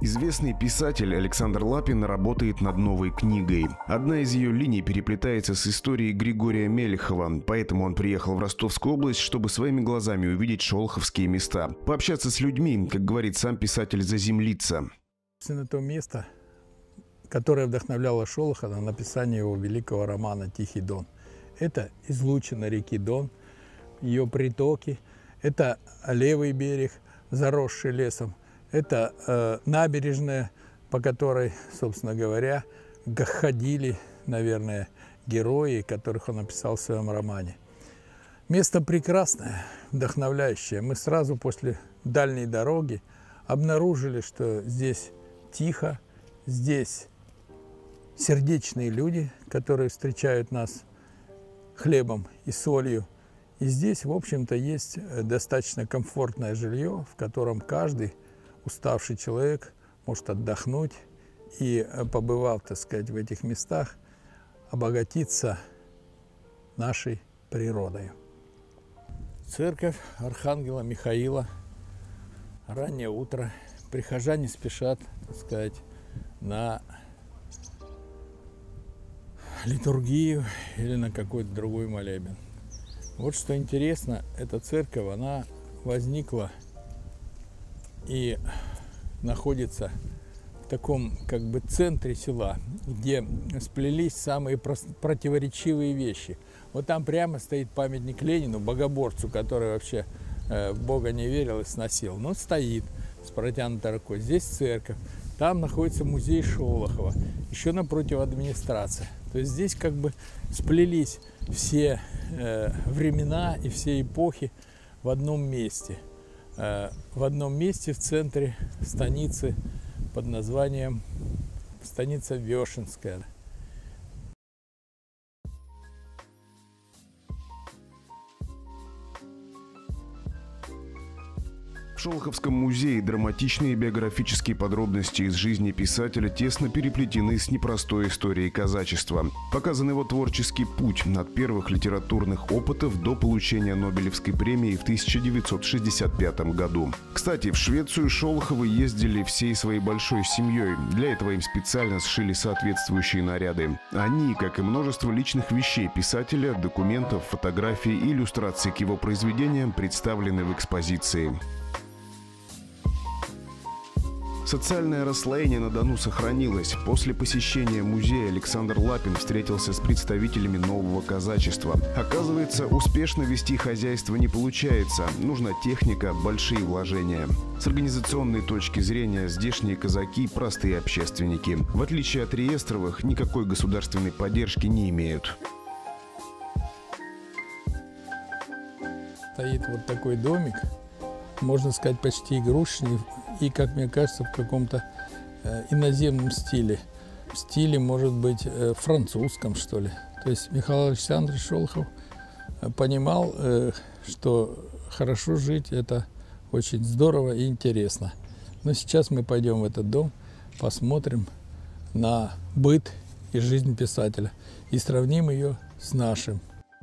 Известный писатель Александр Лапин работает над новой книгой. Одна из ее линий переплетается с историей Григория Мелехова, поэтому он приехал в Ростовскую область, чтобы своими глазами увидеть шолоховские места. Пообщаться с людьми, как говорит сам писатель, заземлиться. Это то место, которое вдохновляло Шолохова на написание его великого романа «Тихий Дон». Это излучина реки Дон, ее притоки, это левый берег, заросший лесом, это набережная, по которой, собственно говоря, ходили, наверное, герои, которых он написал в своем романе. Место прекрасное, вдохновляющее. Мы сразу после дальней дороги обнаружили, что здесь тихо, здесь сердечные люди, которые встречают нас хлебом и солью. И здесь, в общем-то, есть достаточно комфортное жилье, в котором каждый уставший человек может отдохнуть и, побывав, так сказать, в этих местах, обогатиться нашей природой. Церковь Архангела Михаила. Раннее утро. Прихожане спешат, так сказать, на литургию или на какой-то другой молебен. Вот что интересно, эта церковь, она возникла и находится в таком как бы центре села, где сплелись самые противоречивые вещи. Вот там прямо стоит памятник Ленину, богоборцу, который вообще в Бога не верил и сносил. Но стоит с протянутой рукой. Здесь церковь. Там находится музей Шолохова. Еще напротив администрация. То есть здесь как бы сплелись все времена и все эпохи в одном месте. В одном месте в центре станицы под названием станица Вешенская. В Шолоховском музее драматичные биографические подробности из жизни писателя тесно переплетены с непростой историей казачества. Показан его творческий путь от первых литературных опытов до получения Нобелевской премии в 1965 году. Кстати, в Швецию Шолоховы ездили всей своей большой семьей. Для этого им специально сшили соответствующие наряды. Они, как и множество личных вещей писателя, документов, фотографий и иллюстраций к его произведениям, представлены в экспозиции. Социальное расслоение на Дону сохранилось. После посещения музея Александр Лапин встретился с представителями нового казачества. Оказывается, успешно вести хозяйство не получается. Нужна техника, большие вложения. С организационной точки зрения здешние казаки – простые общественники. В отличие от реестровых, никакой государственной поддержки не имеют. Стоит вот такой домик, можно сказать, почти игрушечный. И, как мне кажется, в каком-то иноземном стиле. В стиле, может быть, французском, что ли. То есть Михаил Александрович Шолохов понимал, что хорошо жить – это очень здорово и интересно. Но сейчас мы пойдем в этот дом, посмотрим на быт и жизнь писателя и сравним ее с нашим.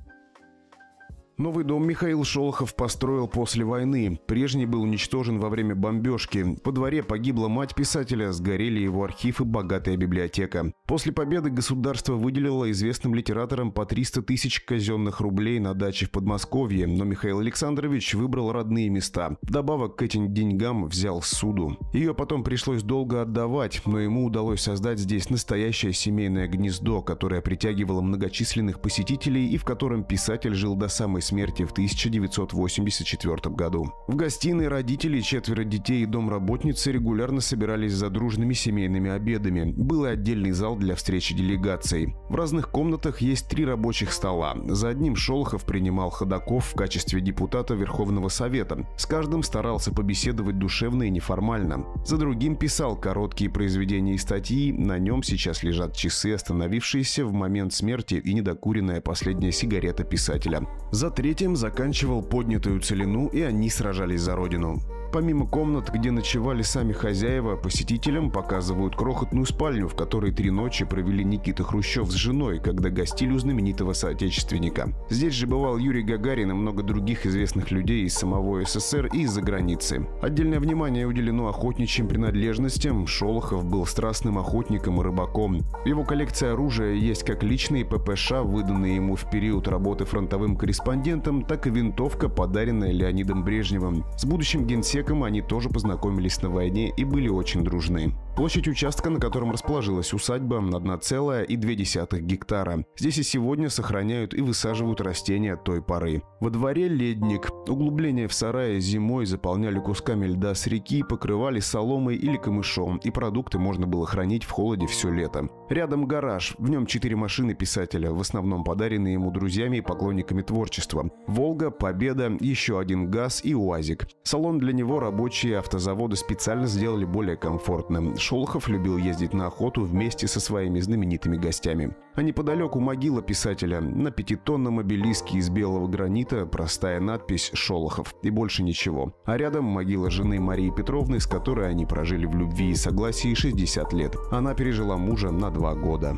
Новый дом Михаил Шолохов построил после войны. Прежний был уничтожен во время бомбежки. Во дворе погибла мать писателя, сгорели его архив и богатая библиотека. После победы государство выделило известным литераторам по 300 тысяч казенных рублей на даче в Подмосковье, но Михаил Александрович выбрал родные места. Вдобавок к этим деньгам взял ссуду. Ее потом пришлось долго отдавать, но ему удалось создать здесь настоящее семейное гнездо, которое притягивало многочисленных посетителей и в котором писатель жил до самой смерти в 1984 году. В гостиной родители, 4 детей и домработницы регулярно собирались за дружными семейными обедами. Был и отдельный зал для встречи делегаций. В разных комнатах есть 3 рабочих стола. За одним Шолохов принимал ходаков в качестве депутата Верховного Совета. С каждым старался побеседовать душевно и неформально. За другим писал короткие произведения и статьи. На нем сейчас лежат часы, остановившиеся в момент смерти, и недокуренная последняя сигарета писателя. За третьим заканчивал поднятую целину, и они сражались за родину. Помимо комнат, где ночевали сами хозяева, посетителям показывают крохотную спальню, в которой 3 ночи провели Никита Хрущев с женой, когда гостили у знаменитого соотечественника. Здесь же бывал Юрий Гагарин и много других известных людей из самого СССР и из-за границы. Отдельное внимание уделено охотничьим принадлежностям. Шолохов был страстным охотником и рыбаком. В его коллекции оружия есть как личные ППШ, выданные ему в период работы фронтовым корреспондентом, так и винтовка, подаренная Леонидом Брежневым. С будущим генсеком они тоже познакомились на войне и были очень дружны. Площадь участка, на котором расположилась усадьба, 1,2 гектара. Здесь и сегодня сохраняют и высаживают растения той поры. Во дворе ледник. Углубления в сарае зимой заполняли кусками льда с реки, покрывали соломой или камышом, и продукты можно было хранить в холоде все лето. Рядом гараж. В нем 4 машины писателя, в основном подаренные ему друзьями и поклонниками творчества. «Волга», «Победа», еще один «ГАЗ» и «УАЗик». Салон для него рабочие автозавода специально сделали более комфортным. Шолохов любил ездить на охоту вместе со своими знаменитыми гостями. А неподалеку могила писателя. На 5-тонном обелиске из белого гранита простая надпись «Шолохов» и больше ничего. А рядом могила жены Марии Петровны, с которой они прожили в любви и согласии 60 лет. Она пережила мужа на 2 года.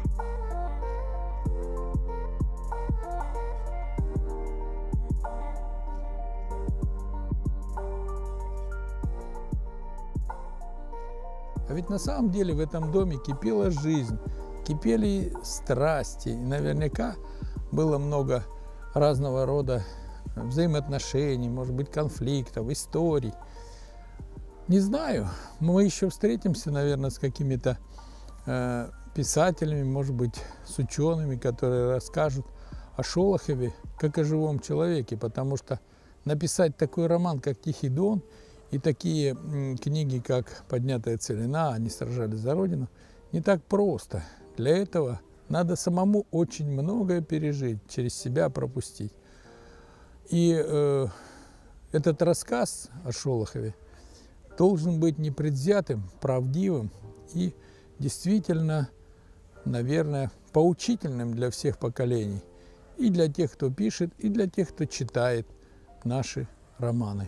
А ведь на самом деле в этом доме кипела жизнь, кипели страсти. И наверняка было много разного рода взаимоотношений, может быть, конфликтов, историй. Не знаю, мы еще встретимся, наверное, с какими-то писателями, может быть, с учеными, которые расскажут о Шолохове как о живом человеке, потому что написать такой роман, как «Тихий Дон», и такие книги, как «Поднятая целина», «Они сражались за Родину», не так просто. Для этого надо самому очень многое пережить, через себя пропустить. И этот рассказ о Шолохове должен быть непредвзятым, правдивым и действительно, наверное, поучительным для всех поколений. И для тех, кто пишет, и для тех, кто читает наши романы.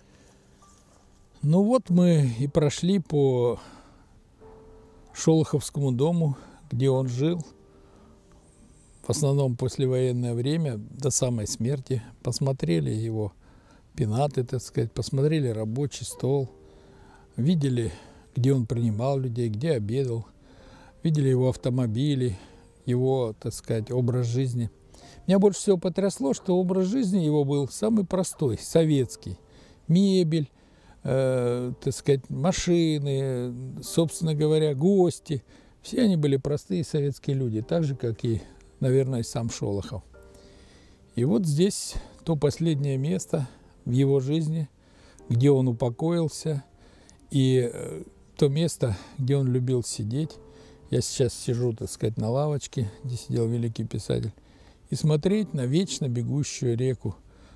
Ну вот мы и прошли по Шолоховскому дому, где он жил, в основном послевоенное время, до самой смерти. Посмотрели его пенаты, так сказать, посмотрели рабочий стол, видели, где он принимал людей, где обедал, видели его автомобили, его, так сказать, образ жизни. Меня больше всего потрясло, что образ жизни его был самый простой, советский. Мебель, так сказать, машины, собственно говоря, гости. Все они были простые советские люди, так же, как и, наверное, сам Шолохов. И вот здесь то последнее место в его жизни, где он упокоился, и то место, где он любил сидеть. Я сейчас сижу, так сказать, на лавочке, где сидел великий писатель, и смотреть на вечно бегущую реку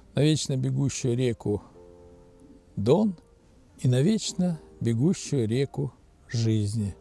Дон, и на вечно бегущую реку жизни.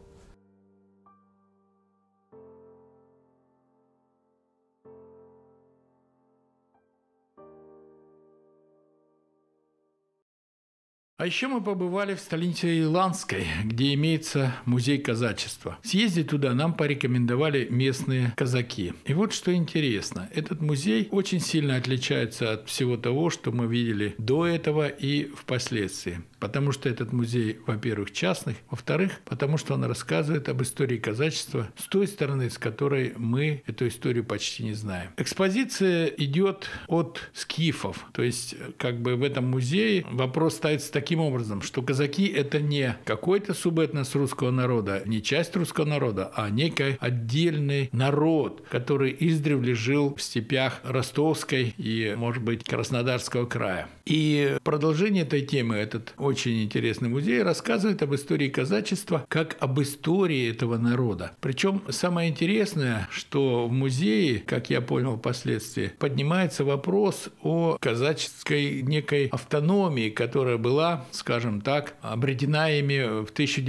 А еще мы побывали в столице Иландской, где имеется музей казачества. Съездить туда нам порекомендовали местные казаки. И вот что интересно. Этот музей очень сильно отличается от всего того, что мы видели до этого и впоследствии. Потому что этот музей, во-первых, частный, во-вторых, потому что он рассказывает об истории казачества с той стороны, с которой мы эту историю почти не знаем. Экспозиция идет от скифов. То есть, как бы в этом музее вопрос ставится таким образом, что казаки – это не какой-то субэтнос русского народа, не часть русского народа, а некий отдельный народ, который издревле жил в степях Ростовской и, может быть, Краснодарского края. И продолжение этой темы, этот очень интересный музей, рассказывает об истории казачества как об истории этого народа. Причем самое интересное, что в музее, как я понял впоследствии, поднимается вопрос о казаческой некой автономии, которая была была, скажем так, обретена ими в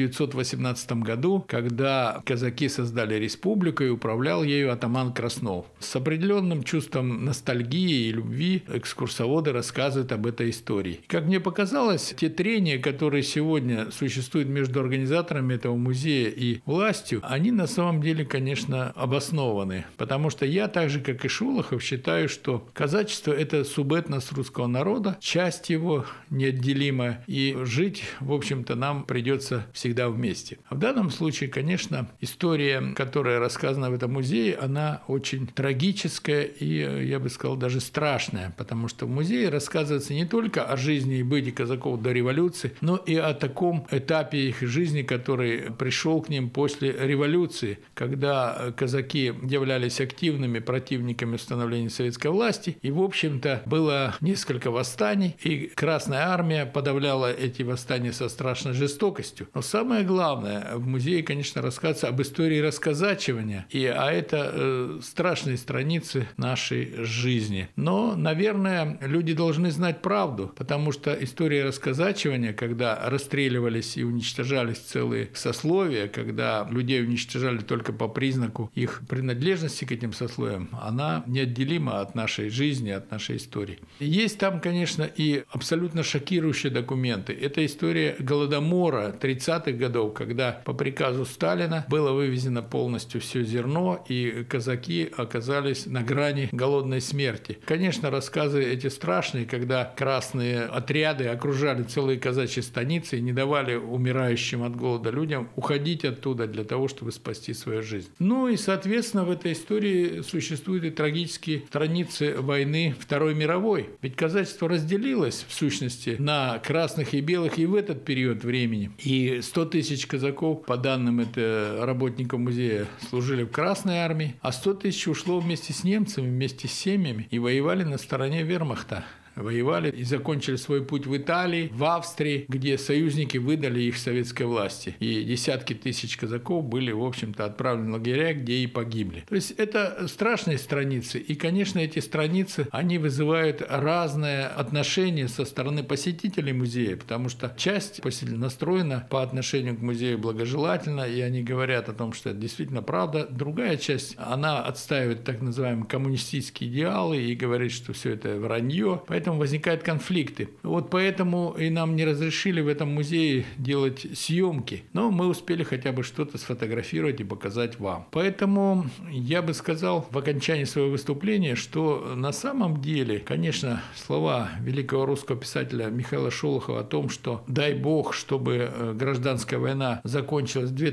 1918 году, когда казаки создали республику и управлял ею атаман Краснов. С определенным чувством ностальгии и любви экскурсоводы рассказывают об этой истории. Как мне показалось, те трения, которые сегодня существуют между организаторами этого музея и властью, они на самом деле, конечно, обоснованы. Потому что я, так же, как и Шолохов, считаю, что казачество – это субэтнос русского народа, часть его неотделимая, и жить, в общем-то, нам придется всегда вместе. А в данном случае, конечно, история, которая рассказана в этом музее, она очень трагическая и, я бы сказал, даже страшная, потому что в музее рассказывается не только о жизни и быте казаков до революции, но и о таком этапе их жизни, который пришел к ним после революции, когда казаки являлись активными противниками установления советской власти, и, в общем-то, было несколько восстаний, и Красная армия подавляла эти восстания со страшной жестокостью. Но самое главное, в музее, конечно, рассказывается об истории расказачивания, а это страшные страницы нашей жизни. Но, наверное, люди должны знать правду, потому что история расказачивания, когда расстреливались и уничтожались целые сословия, когда людей уничтожали только по признаку их принадлежности к этим сословиям, она неотделима от нашей жизни, от нашей истории. Есть там, конечно, и абсолютно шокирующие документы. Это история Голодомора 30-х годов, когда по приказу Сталина было вывезено полностью все зерно, и казаки оказались на грани голодной смерти. Конечно, рассказы эти страшные, когда красные отряды окружали целые казачьи станицы и не давали умирающим от голода людям уходить оттуда для того, чтобы спасти свою жизнь. Ну и, соответственно, в этой истории существуют и трагические страницы войны Второй мировой. Ведь казачество разделилось, в сущности, на красных и белых и в этот период времени. И 100 тысяч казаков, по данным работников музея, служили в Красной армии, а 100 тысяч ушло вместе с немцами, вместе с семьями и воевали на стороне вермахта. Воевали и закончили свой путь в Италии, в Австрии, где союзники выдали их советской власти. И десятки тысяч казаков были, в общем-то, отправлены в лагеря, где и погибли. То есть это страшные страницы. И, конечно, эти страницы, они вызывают разное отношение со стороны посетителей музея, потому что часть посетителей настроена по отношению к музею благожелательно, и они говорят о том, что это действительно правда. Другая часть, она отстаивает так называемые коммунистические идеалы и говорит, что все это вранье. Поэтому возникают конфликты. Вот поэтому и нам не разрешили в этом музее делать съемки. Но мы успели хотя бы что-то сфотографировать и показать вам. Поэтому я бы сказал в окончании своего выступления, что на самом деле, конечно, слова великого русского писателя Михаила Шолохова о том, что дай бог, чтобы гражданская война закончилась в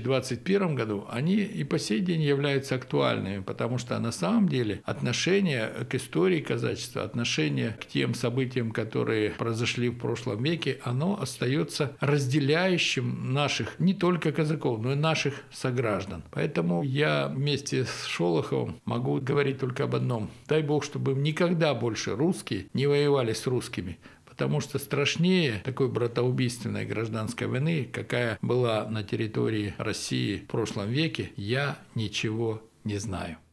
2021 году, они и по сей день являются актуальными, потому что на самом деле отношение к истории казачества, отношение к тем событиям, которые произошли в прошлом веке, оно остается разделяющим наших, не только казаков, но и наших сограждан. Поэтому я вместе с Шолоховым могу говорить только об одном. Дай бог, чтобы никогда больше русские не воевали с русскими, потому что страшнее такой братоубийственной гражданской войны, какая была на территории России в прошлом веке, я ничего не знаю.